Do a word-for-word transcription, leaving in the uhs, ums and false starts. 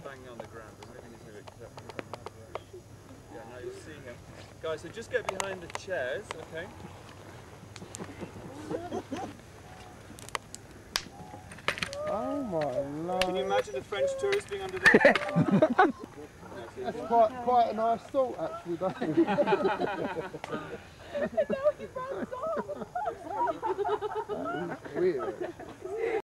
banging on the ground. Maybe he's a bit careful. Yeah, now you'll see him. Guys, so just get behind the chairs, okay? Oh my lord. Can you imagine the French tourist being under there? That's quite, quite a nice thought, actually, don't you? No, he runs off. That is weird.